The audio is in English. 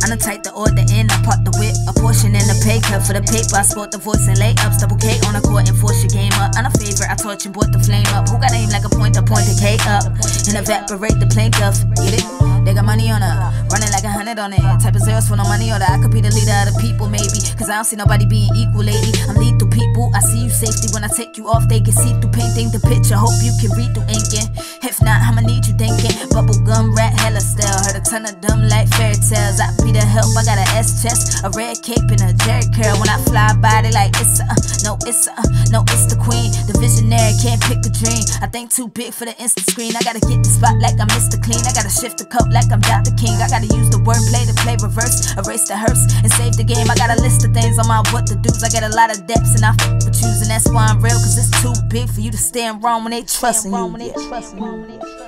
Kinda tight the order in, I part the whip, a portion in the pay cut for the paper. I sport the voice and layups, double K on the court and force your game up. I'm a favorite, I torch and brought the flame up. Who got aim like a pointer, point the K up and evaporate the plaintiff. Get it? They got money on her, running like 100 on it. Type of zeros for no money order. I could be the leader of the people, maybe. Cause I don't see nobody being equal lately. I'm lethal people, I see you safety. When I take you off, they can see through painting the picture. Hope you can read through inking. If not, I'ma need you thinking. Bubblegum rat, hella style. Heard a ton of dumb like fairy tales. I be the help, I got an S chest, a red cape and a jerry curl. When I fly by, they like it's no it's no it's the queen. The visionary can't pick a dream. I think too big for the instant screen. I gotta get the spot like I'm Mr. Clean. I gotta shift the cup like I'm Dr. King. I gotta use the wordplay to play reverse, erase the hearse and save the game. I got a list of things on my what to do's. I got a lot of depths and I f with choosing. That's why I'm real, cause it's too big for you to stand wrong when they trust in you.